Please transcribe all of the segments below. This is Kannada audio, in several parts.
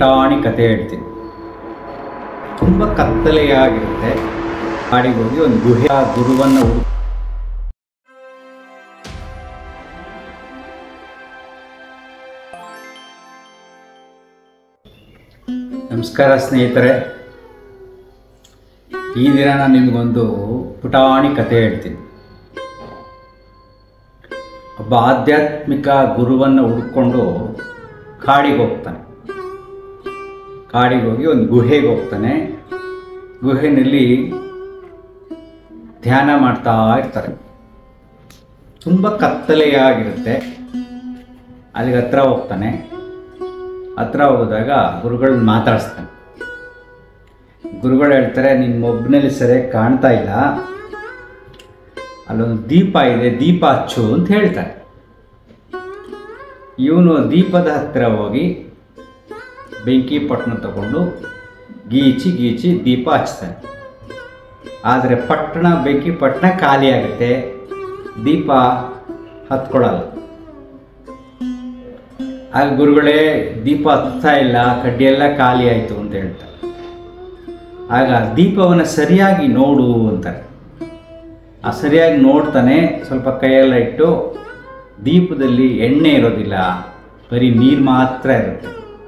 ಪುಟಾಣಿ ಕತೆ ಹೇಳ್ತೀನಿ. ತುಂಬ ಕತ್ತಲೆಯಾಗಿರುತ್ತೆ. ಕಾಡಿಗೆ ಹೋಗಿ ಒಂದು ಗುಹೆಯ ಗುರುವನ್ನು ನಮಸ್ಕಾರ ಸ್ನೇಹಿತರೆ, ಈ ದಿನ ನಾನು ನಿಮಗೊಂದು ಪುಟಾಣಿ ಕತೆ ಹೇಳ್ತೀನಿ. ಒಬ್ಬ ಆಧ್ಯಾತ್ಮಿಕ ಗುರುವನ್ನು ಹುಡ್ಕೊಂಡು ಕಾಡಿಗೆ ಹೋಗ್ತಾನೆ. ಕಾಡಿಗೆ ಹೋಗಿ ಒಂದು ಗುಹೆಗೆ ಹೋಗ್ತಾನೆ. ಗುಹೆಯಲ್ಲಿ ಧ್ಯಾನ ಮಾಡ್ತಾ ಇರ್ತಾರೆ. ತುಂಬ ಕತ್ತಲೆಯಾಗಿರುತ್ತೆ. ಅಲ್ಲಿಗೆ ಹತ್ರ ಹೋಗ್ತಾನೆ. ಹತ್ರ ಹೋದಾಗ ಗುರುಗಳನ್ನ ಮಾತಾಡಿಸ್ತಾನೆ. ಗುರುಗಳು ಹೇಳ್ತಾರೆ, ನಿನ್ನ ಮೊಬ್ನಲ್ಲಿ ಸರಿಯಾಗಿ ಕಾಣ್ತಾ ಇಲ್ಲ, ಅಲ್ಲೊಂದು ದೀಪ ಇದೆ, ದೀಪ ಹಚ್ಚು ಅಂತ ಹೇಳ್ತಾರೆ. ಇವನು ದೀಪದ ಹತ್ತಿರ ಹೋಗಿ ಬೆಂಕಿ ಪಟ್ಟಣ ತಗೊಂಡು ಗೀಚಿ ದೀಪ ಹಚ್ತಾನೆ. ಆದರೆ ಬೆಂಕಿ ಪಟ್ಟಣ ಖಾಲಿ ಆಗುತ್ತೆ, ದೀಪ ಹತ್ಕೊಳ್ಳಲ್ಲ. ಆಗ ಗುರುಗಳೇ, ದೀಪ ಹತ್ತಾ ಇಲ್ಲ, ಕಡ್ಡಿಯೆಲ್ಲ ಖಾಲಿ ಆಯಿತು ಅಂತ ಹೇಳ್ತಾರೆ. ಆಗ ದೀಪವನ್ನು ಸರಿಯಾಗಿ ನೋಡು ಅಂತಾರೆ. ಆ ಸರಿಯಾಗಿ ನೋಡ್ತಾನೆ. ಸ್ವಲ್ಪ ಕೈಯೆಲ್ಲ ಇಟ್ಟು ದೀಪದಲ್ಲಿ ಎಣ್ಣೆ ಇರೋದಿಲ್ಲ, ಬರೀ ನೀರು ಮಾತ್ರ ಇರುತ್ತೆ.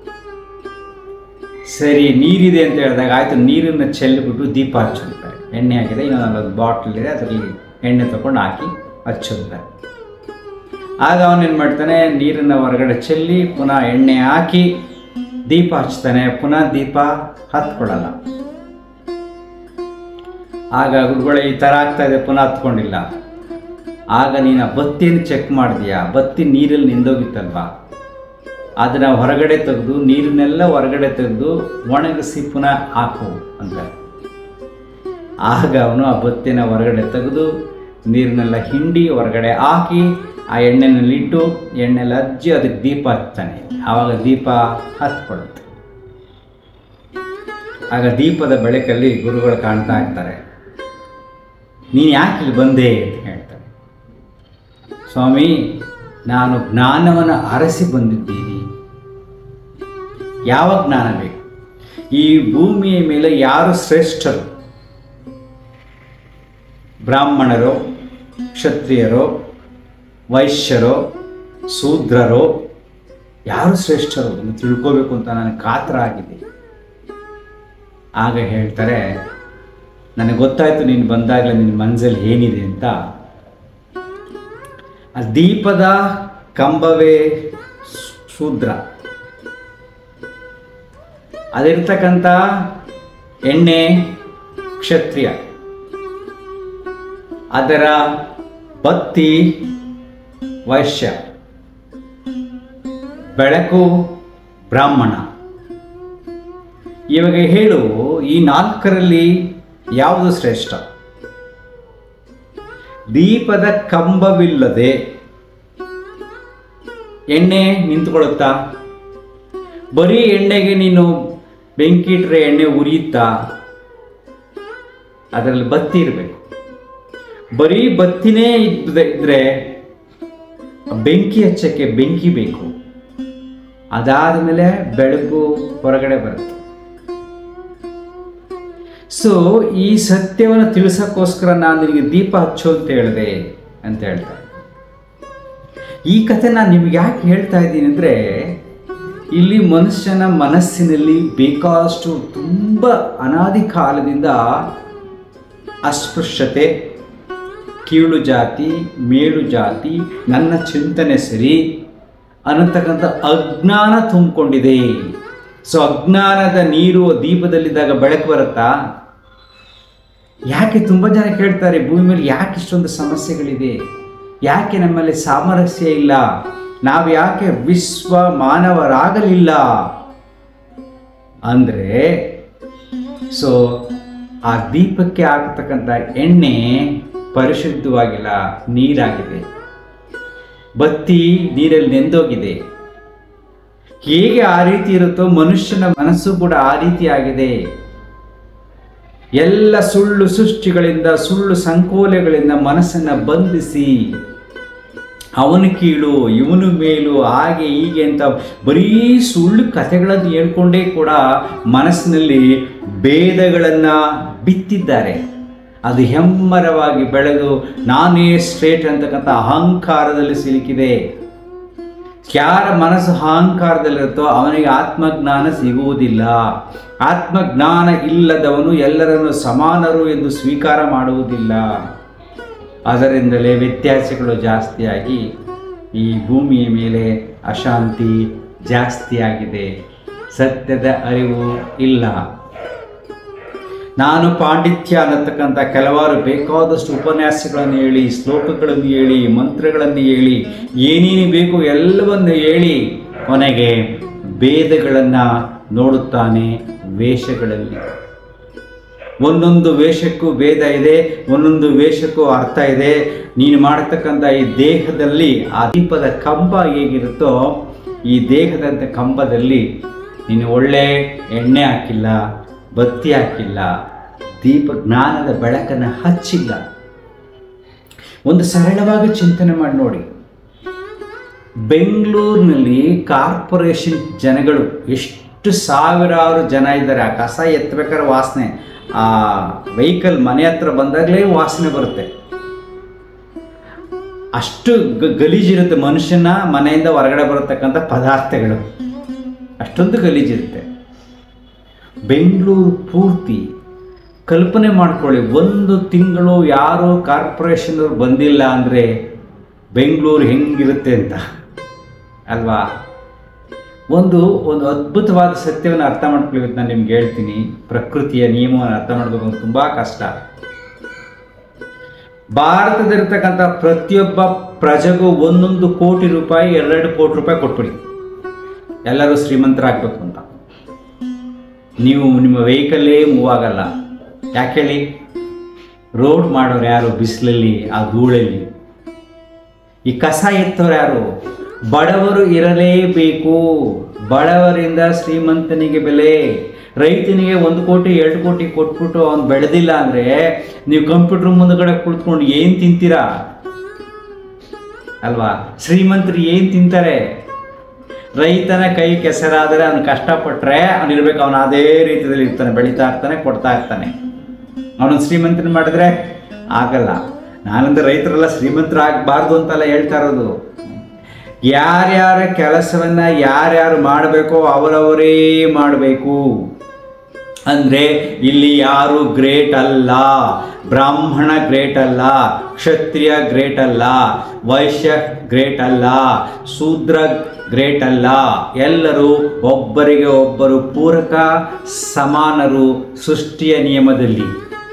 ಸರಿ, ನೀರಿದೆ ಅಂತ ಹೇಳಿದಾಗ ಆಯಿತು, ನೀರನ್ನು ಚೆಲ್ಲಿಬಿಟ್ಟು ದೀಪ ಹಚ್ಚುತ್ತಾರೆ. ಎಣ್ಣೆ ಆಗಿದೆ, ಇನ್ನೊಂದು ಬಾಟ್ಲ್ ಇದೆ, ಅದರಲ್ಲಿ ಎಣ್ಣೆ ತಗೊಂಡು ಹಾಕಿ ಹಚ್ಚುತ್ತಾರೆ. ಆಗ ಅವನೇನು ಮಾಡ್ತಾನೆ, ನೀರನ್ನು ಹೊರಗಡೆ ಚೆಲ್ಲಿ ಪುನಃ ಎಣ್ಣೆ ಹಾಕಿ ದೀಪ ಹಚ್ತಾನೆ. ಪುನಃ ದೀಪ ಹತ್ಕೊಳ್ಳಲ್ಲ. ಆಗ ಗುರುಗಳೇ, ಈ ಥರ ಆಗ್ತಾ ಇದೆ, ಪುನಃ ಹತ್ಕೊಂಡಿಲ್ಲ. ಆಗ ನೀನು ಬತ್ತಿಯನ್ನು ಚೆಕ್ ಮಾಡಿದೀಯಾ? ಬತ್ತಿ ನೀರಲ್ಲಿ ನಿಂದೋಗಿತ್ತಲ್ವಾ, ಅದನ್ನು ಹೊರಗಡೆ ತೆಗೆದು, ನೀರನ್ನೆಲ್ಲ ಹೊರಗಡೆ ತೆಗೆದು ಒಣಗಿಸಿ ಪುನಃ ಹಾಕು ಅಂತ. ಆಗ ಅವನು ಆ ಬತ್ತಿನ ಹೊರಗಡೆ ತೆಗೆದು ನೀರನ್ನೆಲ್ಲ ಹಿಂಡಿ ಹೊರಗಡೆ ಹಾಕಿ ಆ ಎಣ್ಣೆನಲ್ಲಿಟ್ಟು ಎಣ್ಣೆಲ್ಲ ಹಚ್ಚಿ ಅದಕ್ಕೆ ದೀಪ ಹಚ್ತಾನೆ. ಆವಾಗ ದೀಪ ಹತ್ಕೊಡುತ್ತೆ. ಆಗ ದೀಪದ ಬೆಳಕಲ್ಲಿ ಗುರುಗಳು ಕಾಣ್ತಾ ಇರ್ತಾರೆ. ನೀನು ಯಾಕೆ ಇಲ್ಲಿ ಬಂದೆ ಅಂತ ಹೇಳ್ತಾರೆ. ಸ್ವಾಮಿ, ನಾನು ಜ್ಞಾನವನ್ನು ಅರಸಿ ಬಂದಿದ್ದೀನಿ. ಯಾವ ಜ್ಞಾನ ಬೇಕು? ಈ ಭೂಮಿಯ ಮೇಲೆ ಯಾರು ಶ್ರೇಷ್ಠರು? ಬ್ರಾಹ್ಮಣರೋ, ಕ್ಷತ್ರಿಯರೋ, ವೈಶ್ಯರೋ, ಶೂದ್ರರೋ, ಯಾರು ಶ್ರೇಷ್ಠರು ಎಂದು ತಿಳ್ಕೋಬೇಕು ಅಂತ ನನಗೆ ಕಾತರ ಆಗಿದೆ. ಆಗ ಹೇಳ್ತಾರೆ, ನನಗೆ ಗೊತ್ತಾಯಿತು ನೀನು ಬಂದಾಗಲೇ ನಿನ್ನ ಮನಸ್ಸಲ್ಲಿ ಏನಿದೆ ಅಂತ. ಆ ದೀಪದ ಕಂಬವೇ ಶೂದ್ರ, ಅದಿರ್ತಕ್ಕಂಥ ಎಣ್ಣೆ ಕ್ಷತ್ರಿಯ, ಅದರ ಬತ್ತಿ ವೈಶ್ಯ, ಬೆಳಕು ಬ್ರಾಹ್ಮಣ. ಇವಾಗ ಹೇಳು, ಈ ನಾಲ್ಕರಲ್ಲಿ ಯಾವುದು ಶ್ರೇಷ್ಠ? ದೀಪದ ಕಂಬವಿಲ್ಲದೆ ಎಣ್ಣೆ ನಿಂತುಕೊಳ್ಳುತ್ತಾ? ಬರೀ ಎಣ್ಣೆಗೆ ನೀನು ಬೆಂಕಿ ಇಟ್ಟರೆ ಎಣ್ಣೆ ಉರಿಯುತ್ತಾ? ಅದರಲ್ಲಿ ಬತ್ತಿ ಇರಬೇಕು. ಬರೀ ಬತ್ತಿನೇ ಇದ್ರೆ ಬೆಂಕಿ ಹಚ್ಚಕ್ಕೆ ಬೆಂಕಿ ಬೇಕು. ಅದಾದ ಮೇಲೆ ಬೆಳಕು ಹೊರಗಡೆ ಬರುತ್ತೆ. ಸೊ ಈ ಸತ್ಯವನ್ನು ತಿಳಿಸೋಕ್ಕೋಸ್ಕರ ನಾನು ನಿನಗೆ ದೀಪ ಹಚ್ಚು ಅಂತ ಹೇಳಿದೆ ಅಂತ ಹೇಳ್ತಾರೆ. ಈ ಕಥೆ ನಾನು ನಿಮ್ಗೆ ಯಾಕೆ ಹೇಳ್ತಾ ಇದ್ದೀನಿ ಅಂದರೆ, ಇಲ್ಲಿ ಮನುಷ್ಯನ ಮನಸ್ಸಿನಲ್ಲಿ ಬೇಕಾದಷ್ಟು ತುಂಬ ಅನಾದಿ ಕಾಲದಿಂದ ಅಸ್ಪೃಶ್ಯತೆ, ಕೀಳು ಜಾತಿ, ಮೇಲು ಜಾತಿ, ನನ್ನ ಚಿಂತನೆ ಸರಿ ಅನ್ನತಕ್ಕಂಥ ಅಜ್ಞಾನ ತುಂಬಿಕೊಂಡಿದೆ. ಸೊ ಅಜ್ಞಾನದ ನೀರು ದೀಪದಲ್ಲಿದ್ದಾಗ ಬೆಳಕು ಬರುತ್ತಾ? ಯಾಕೆ ತುಂಬ ಜನ ಕೇಳ್ತಾರೆ, ಭೂಮಿ ಮೇಲೆ ಯಾಕೆ ಇಷ್ಟೊಂದು ಸಮಸ್ಯೆಗಳಿದೆ, ಯಾಕೆ ನಮ್ಮಲ್ಲಿ ಸಾಮರಸ್ಯ ಇಲ್ಲ, ನಾವು ಯಾಕೆ ವಿಶ್ವ ಮಾನವರಾಗಲಿಲ್ಲ ಅಂದರೆ, ಸೊ ಆ ದೀಪಕ್ಕೆ ಹಾಕತಕ್ಕಂಥ ಎಣ್ಣೆ ಪರಿಶುದ್ಧವಾಗಿಲ್ಲ, ನೀರಾಗಿದೆ. ಬತ್ತಿ ನೀರಲ್ಲಿ ನೆಂದೋಗಿದೆ. ಹೇಗೆ ಆ ರೀತಿ ಇರುತ್ತೋ ಮನುಷ್ಯನ ಮನಸ್ಸು ಕೂಡ ಆ ರೀತಿ ಆಗಿದೆ. ಎಲ್ಲ ಸುಳ್ಳು ಸೃಷ್ಟಿಗಳಿಂದ, ಸುಳ್ಳು ಸಂಕೋಲೆಗಳಿಂದ ಮನಸ್ಸನ್ನು ಬಂಧಿಸಿ ಅವನು ಕೀಳು ಇವನು ಮೇಲು ಹಾಗೆ ಹೀಗೆ ಅಂತ ಬರೀ ಸುಳ್ಳು ಕಥೆಗಳನ್ನು ಹೇಳ್ಕೊಂಡೇ ಕೂಡ ಮನಸ್ಸಿನಲ್ಲಿ ಭೇದಗಳನ್ನು ಬಿತ್ತಿದ್ದಾರೆ. ಅದು ಹೆಮ್ಮರವಾಗಿ ಬೆಳೆದು ನಾನೇ ಸ್ಟ್ರೇಟ್ ಅಂತಕ್ಕಂಥ ಅಹಂಕಾರದಲ್ಲಿ ಸಿಲುಕಿದೆ. ಯಾರ ಮನಸ್ಸು ಅಹಂಕಾರದಲ್ಲಿರುತ್ತೋ ಅವನಿಗೆ ಆತ್ಮಜ್ಞಾನ ಸಿಗುವುದಿಲ್ಲ. ಆತ್ಮಜ್ಞಾನ ಇಲ್ಲದವನು ಎಲ್ಲರನ್ನು ಸಮಾನರು ಎಂದು ಸ್ವೀಕಾರ ಮಾಡುವುದಿಲ್ಲ. ಅದರಿಂದಲೇ ವ್ಯತ್ಯಾಸಗಳು ಜಾಸ್ತಿಯಾಗಿ ಈ ಭೂಮಿಯ ಮೇಲೆ ಅಶಾಂತಿ ಜಾಸ್ತಿಯಾಗಿದೆ. ಸತ್ಯದ ಅರಿವು ಇಲ್ಲ. ನಾನು ಪಾಂಡಿತ್ಯ ಅನ್ನತಕ್ಕಂಥ ಕೆಲವಾರು ಬೇಕಾದಷ್ಟು ಉಪನ್ಯಾಸಗಳನ್ನು ಹೇಳಿ, ಶ್ಲೋಕಗಳನ್ನು ಹೇಳಿ, ಮಂತ್ರಗಳನ್ನು ಹೇಳಿ, ಏನೇನು ಬೇಕು ಎಲ್ಲವನ್ನು ಹೇಳಿ ಕೊನೆಗೆ ಭೇದಗಳನ್ನು ನೋಡುತ್ತಾನೆ ವೇಷಗಳಲ್ಲಿ. ಒಂದೊಂದು ವೇಷಕ್ಕೂ ಭೇದ ಇದೆ, ಒಂದೊಂದು ವೇಷಕ್ಕೂ ಅರ್ಥ ಇದೆ. ನೀನು ಮಾಡತಕ್ಕಂಥ ಈ ದೇಹದಲ್ಲಿ ಆ ದೀಪದ ಕಂಬ ಹೇಗಿರುತ್ತೋ ಈ ದೇಹದಂಥ ಕಂಬದಲ್ಲಿ ನೀನು ಒಳ್ಳೆ ಎಣ್ಣೆ ಹಾಕಿಲ್ಲ, ಬತ್ತಿ ಹಾಕಿಲ್ಲ, ದೀಪ ಜ್ಞಾನದ ಬೆಳಕನ್ನು ಹಚ್ಚಿಲ್ಲ. ಒಂದು ಸರಳವಾಗಿ ಚಿಂತನೆ ಮಾಡಿ ನೋಡಿ. ಬೆಂಗಳೂರಿನಲ್ಲಿ ಕಾರ್ಪೊರೇಷನ್ ಜನಗಳು ಎಷ್ಟು ಸಾವಿರಾರು ಜನ ಇದ್ದಾರೆ. ಆ ಕಸ ಎತ್ತಬೇಕಾದ್ರೆ ವಾಸನೆ, ಆ ವೆಹಿಕಲ್ ಮನೆ ಹತ್ರ ಬಂದಾಗಲೇ ವಾಸನೆ ಬರುತ್ತೆ. ಅಷ್ಟು ಗಲೀಜಿರುತ್ತೆ. ಮನುಷ್ಯನ ಮನೆಯಿಂದ ಹೊರಗಡೆ ಬರತಕ್ಕಂಥ ಪದಾರ್ಥಗಳು ಅಷ್ಟೊಂದು ಗಲೀಜಿರುತ್ತೆ. ಬೆಂಗಳೂರು ಪೂರ್ತಿ ಕಲ್ಪನೆ ಮಾಡ್ಕೊಳ್ಳಿ, ಒಂದು ತಿಂಗಳು ಯಾರು ಕಾರ್ಪೊರೇಷನವ್ರು ಬಂದಿಲ್ಲ ಅಂದರೆ ಬೆಂಗಳೂರು ಹೆಂಗಿರುತ್ತೆ ಅಂತ ಅಲ್ವಾ? ಒಂದು ಅದ್ಭುತವಾದ ಸತ್ಯವನ್ನು ಅರ್ಥ ಮಾಡ್ಕೊಳ್ಳಿ. ನಾನು ನಿಮ್ಗೆ ಹೇಳ್ತೀನಿ. ಪ್ರಕೃತಿಯ ನಿಯಮವನ್ನು ಅರ್ಥ ಮಾಡ್ಕೋಬೇಕು ತುಂಬ ಕಷ್ಟ. ಭಾರತದಲ್ಲಿರ್ತಕ್ಕಂಥ ಪ್ರತಿಯೊಬ್ಬ ಪ್ರಜೆಗೂ 1 ಕೋಟಿ ರೂಪಾಯಿ 2 ಕೋಟಿ ರೂಪಾಯಿ ಕೊಟ್ಬಿಡಿ, ಎಲ್ಲರೂ ಶ್ರೀಮಂತರಾಗಬೇಕು ಅಂತ. ನೀವು ನಿಮ್ಮ ವೆಹಿಕಲ್ಲೇ ಮೂವ್ ಆಗಲ್ಲ. ಯಾಕೆ ಹೇಳಿ? ರೋಡ್ ಮಾಡೋರು ಯಾರು? ಬಿಸಿಲಲ್ಲಿ, ಆ ಧೂಳಲ್ಲಿ. ಈ ಕಸ ಎತ್ತೋರು ಯಾರು? ಬಡವರು ಇರಲೇಬೇಕು. ಬಡವರಿಂದ ಶ್ರೀಮಂತನಿಗೆ ಬೆಲೆ. ರೈತನಿಗೆ 1 ಕೋಟಿ 2 ಕೋಟಿ ಕೊಟ್ಬಿಟ್ಟು ಅವನು ಬೆಳೆದಿಲ್ಲ ಅಂದರೆ ನೀವು ಕಂಪ್ಯೂಟರ್ ಮುಂದಗಡೆ ಕುಳಿತುಕೊಂಡು ಏನು ತಿಂತೀರಾ ಅಲ್ವಾ? ಶ್ರೀಮಂತರು ಏನು ತಿಂತಾರೆ? ರೈತನ ಕೈ ಕೆಸರಾದರೆ ಅವನು ಕಷ್ಟಪಟ್ಟರೆ ಅವನಿರ್ಬೇಕು, ಅವನು ಅದೇ ರೀತಿಯಲ್ಲಿ ಇರ್ತಾನೆ, ಬೆಳೀತಾ ಇರ್ತಾನೆ, ಕೊಡ್ತಾ ಇರ್ತಾನೆ. ಅವನು ಶ್ರೀಮಂತನ ಮಾಡಿದ್ರೆ ಆಗಲ್ಲ. ನಾನಂದ್ರೆ ರೈತರೆಲ್ಲ ಶ್ರೀಮಂತರಾಗಬಾರ್ದು ಅಂತೆಲ್ಲ ಹೇಳ್ತಾ ಇರೋದು. ಯಾರ್ಯಾರ ಕೆಲಸವನ್ನು ಯಾರ್ಯಾರು ಮಾಡಬೇಕೋ ಅವರವರೇ ಮಾಡಬೇಕು. ಅಂದರೆ ಇಲ್ಲಿ ಯಾರು ಗ್ರೇಟ್ ಅಲ್ಲ. ಬ್ರಾಹ್ಮಣ ಗ್ರೇಟ್ ಅಲ್ಲ, ಕ್ಷತ್ರಿಯ ಗ್ರೇಟ್ ಅಲ್ಲ, ವೈಶ್ಯ ಗ್ರೇಟ್ ಅಲ್ಲ, ಶೂದ್ರ ಗ್ರೇಟ್ ಅಲ್ಲ. ಎಲ್ಲರೂ ಒಬ್ಬರಿಗೆ ಒಬ್ಬರು ಪೂರಕ, ಸಮಾನರು ಸೃಷ್ಟಿಯ ನಿಯಮದಲ್ಲಿ.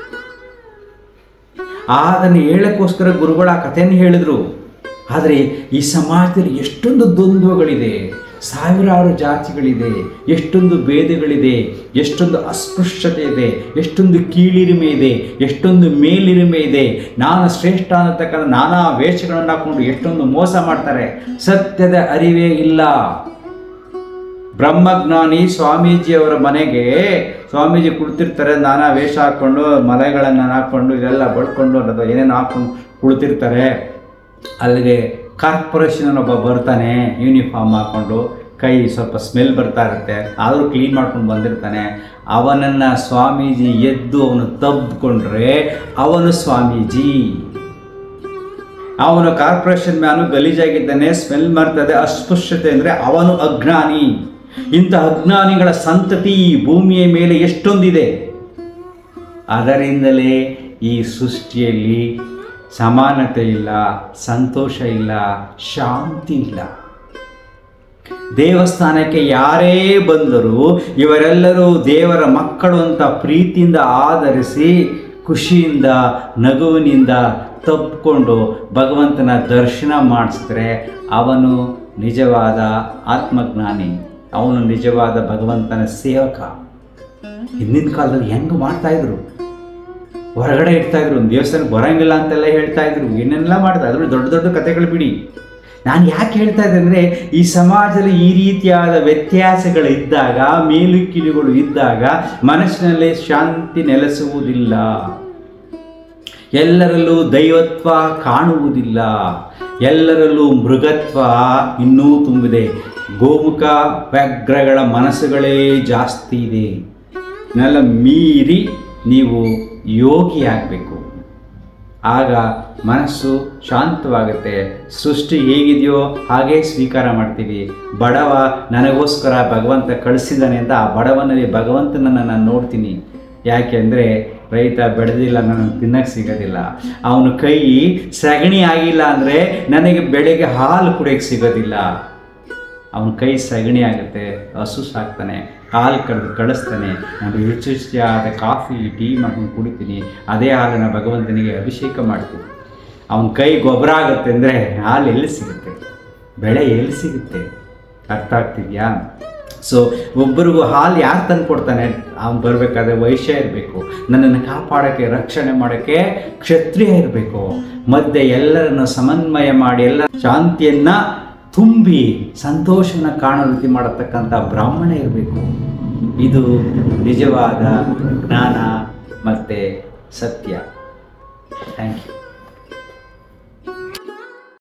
ಅದನ್ನು ಹೇಳಕ್ಕೋಸ್ಕರ ಗುರುಗಳು ಆ ಕಥೆಯನ್ನು ಹೇಳಿದರು. ಆದರೆ ಈ ಸಮಾಜದಲ್ಲಿ ಎಷ್ಟೊಂದು ದ್ವಂದ್ವಗಳಿದೆ, ಸಾವಿರಾರು ಜಾತಿಗಳಿದೆ, ಎಷ್ಟೊಂದು ಭೇದಗಳಿದೆ, ಎಷ್ಟೊಂದು ಅಸ್ಪೃಶ್ಯತೆ ಇದೆ, ಎಷ್ಟೊಂದು ಕೀಳಿರಿಮೆ ಇದೆ, ಎಷ್ಟೊಂದು ಮೇಲಿರಿಮೆ ಇದೆ. ನಾನು ಶ್ರೇಷ್ಠ ಅನ್ನತಕ್ಕಂಥ ನಾನಾ ವೇಷಗಳನ್ನು ಹಾಕ್ಕೊಂಡು ಎಷ್ಟೊಂದು ಮೋಸ ಮಾಡ್ತಾರೆ. ಸತ್ಯದ ಅರಿವೇ ಇಲ್ಲ. ಬ್ರಹ್ಮಜ್ಞಾನಿ ಸ್ವಾಮೀಜಿಯವರ ಮನೆಗೆ ಸ್ವಾಮೀಜಿ ಕುಳಿತಿರ್ತಾರೆ, ನಾನಾ ವೇಷ ಹಾಕ್ಕೊಂಡು, ಮಲೆಗಳನ್ನು ಹಾಕ್ಕೊಂಡು, ಇದೆಲ್ಲ ಬಡ್ಕೊಂಡು ಅಥವಾ ಏನೇನು ಹಾಕ್ಕೊಂಡು ಕುಳಿತಿರ್ತಾರೆ. ಅಲ್ಲಿಗೆ ಕಾರ್ಪೊರೇಷನ್ ಒಬ್ಬ ಬರ್ತಾನೆ, ಯೂನಿಫಾರ್ಮ್ ಹಾಕ್ಕೊಂಡು, ಕೈ ಸ್ವಲ್ಪ ಸ್ಮೆಲ್ ಬರ್ತಾ ಇರುತ್ತೆ, ಆದರೂ ಕ್ಲೀನ್ ಮಾಡ್ಕೊಂಡು ಬಂದಿರ್ತಾನೆ. ಅವನನ್ನು ಸ್ವಾಮೀಜಿ ಎದ್ದು ಅವನು ತಬ್ಬಿಕೊಂಡ್ರೆ ಅವನು ಸ್ವಾಮೀಜಿ. ಅವನು ಕಾರ್ಪೊರೇಷನ್ ಮ್ಯಾನು ಗಲೀಜಾಗಿದ್ದಾನೆ, ಸ್ಮೆಲ್ ಮಾಡ್ತದೆ, ಅಸ್ಪೃಶ್ಯತೆ ಅಂದರೆ ಅವನು ಅಜ್ಞಾನಿ. ಇಂಥ ಅಜ್ಞಾನಿಗಳ ಸಂತತಿ ಈ ಭೂಮಿಯ ಮೇಲೆ ಎಷ್ಟೊಂದಿದೆ. ಅದರಿಂದಲೇ ಈ ಸೃಷ್ಟಿಯಲ್ಲಿ ಸಮಾನತೆ ಇಲ್ಲ, ಸಂತೋಷ ಇಲ್ಲ, ಶಾಂತಿ ಇಲ್ಲ. ದೇವಸ್ಥಾನಕ್ಕೆ ಯಾರೇ ಬಂದರೂ ಇವರೆಲ್ಲರೂ ದೇವರ ಮಕ್ಕಳು ಅಂತ ಪ್ರೀತಿಯಿಂದ ಆಧರಿಸಿ, ಖುಷಿಯಿಂದ, ನಗುವಿನಿಂದ ತಪ್ಪಿಕೊಂಡು ಭಗವಂತನ ದರ್ಶನ ಮಾಡಿಸಿದ್ರೆ ಅವನು ನಿಜವಾದ ಆತ್ಮಜ್ಞಾನಿ, ಅವನು ನಿಜವಾದ ಭಗವಂತನ ಸೇವಕ. ಹಿಂದಿನ ಕಾಲದಲ್ಲಿ ಹೆಂಗೆ ಮಾಡ್ತಾಯಿದ್ರು? ಹೊರಗಡೆ ಇರ್ತಾಯಿದ್ರು, ಒಂದು ದೇವಸ್ಥಾನಕ್ಕೆ ಬರೋಂಗಿಲ್ಲ ಅಂತೆಲ್ಲ ಹೇಳ್ತಾಯಿದ್ರು, ಏನೆಲ್ಲ ಮಾಡ್ತಾಯಿದ್ರು. ದೊಡ್ಡ ದೊಡ್ಡ ಕಥೆಗಳು ಬಿಡಿ. ನಾನು ಯಾಕೆ ಹೇಳ್ತಾ ಇದ್ದೆ ಅಂದರೆ, ಈ ಸಮಾಜದಲ್ಲಿ ಈ ರೀತಿಯಾದ ವ್ಯತ್ಯಾಸಗಳಿದ್ದಾಗ, ಮೇಲು ಕೀಳುಗಳು ಇದ್ದಾಗ ಮನಸ್ಸಿನಲ್ಲಿ ಶಾಂತಿ ನೆಲೆಸುವುದಿಲ್ಲ. ಎಲ್ಲರಲ್ಲೂ ದೈವತ್ವ ಕಾಣುವುದಿಲ್ಲ. ಎಲ್ಲರಲ್ಲೂ ಮೃಗತ್ವ ಇನ್ನೂ ತುಂಬಿದೆ. ಗೋಮುಖ ವ್ಯಾಘ್ರಗಳ ಮನಸ್ಸುಗಳೇ ಜಾಸ್ತಿ ಇದೆ. ಇದನ್ನೆಲ್ಲ ಮೀರಿ ನೀವು ಯೋಗಿ ಆಗಬೇಕು. ಆಗ ಮನಸ್ಸು ಶಾಂತವಾಗುತ್ತೆ. ಸೃಷ್ಟಿ ಹೇಗಿದೆಯೋ ಹಾಗೇ ಸ್ವೀಕಾರ ಮಾಡ್ತೀವಿ. ಬಡವ ನನಗೋಸ್ಕರ ಭಗವಂತ ಕಳಿಸಿದ್ದಾನೆ ಅಂತ ಆ ಬಡವನಲ್ಲಿ ಭಗವಂತನನ್ನು ನಾನು ನೋಡ್ತೀನಿ. ಯಾಕೆಂದರೆ ರೈತ ಬೆಳೆದಿಲ್ಲ, ನನಗೆ ತಿನ್ನಕ್ಕೆ ಸಿಗೋದಿಲ್ಲ. ಅವನ ಕೈ ಸಗಣಿ ಆಗಿಲ್ಲ ಅಂದರೆ ನನಗೆ ಬೆಳಗ್ಗೆ ಹಾಲು ಕುಡಿಯೋಕ್ಕೆ ಸಿಗೋದಿಲ್ಲ. ಅವನ ಕೈ ಸಗಣಿ ಆಗುತ್ತೆ, ಹಸು ಸಾಕ್ತಾನೆ, ಹಾಲು ಕಳಿಸ್ತಾನೆ. ನಾನು ರುಚಿಯಾದ ಕಾಫಿ ಟೀ ಮಾಡ್ಕೊಂಡು ಕುಡಿತೀನಿ. ಅದೇ ಹಾಲನ್ನು ಭಗವಂತನಿಗೆ ಅಭಿಷೇಕ ಮಾಡ್ತೀನಿ. ಅವನ ಕೈ ಗೊಬ್ಬರ ಆಗುತ್ತೆ ಅಂದರೆ ಹಾಲು ಎಲ್ಲಿ ಸಿಗುತ್ತೆ, ಬೆಳೆ ಎಲ್ಲಿ ಸಿಗುತ್ತೆ? ಅರ್ಥ ಆಗ್ತಿದೆಯಾ? ಸೊ ಒಬ್ಬರಿಗೂ ಹಾಲು ಯಾರು ತಂದು ಕೊಡ್ತಾನೆ? ಅವ್ನು ಬರಬೇಕಾದ್ರೆ ವೈಶ್ಯ ಇರಬೇಕು, ನನ್ನನ್ನು ಕಾಪಾಡೋಕ್ಕೆ ರಕ್ಷಣೆ ಮಾಡೋಕ್ಕೆ ಕ್ಷತ್ರಿಯ ಇರಬೇಕು, ಮಧ್ಯೆ ಎಲ್ಲರನ್ನು ಸಮನ್ವಯ ಮಾಡಿ ಎಲ್ಲ ಶಾಂತಿಯನ್ನು ತುಂಬಿ ಸಂತೋಷನ ಕಾಣೋ ರೀತಿ ಮಾಡತಕ್ಕಂಥ ಬ್ರಾಹ್ಮಣ ಇರಬೇಕು. ಇದು ನಿಜವಾದ ಜ್ಞಾನ ಮತ್ತು ಸತ್ಯ. Thank you.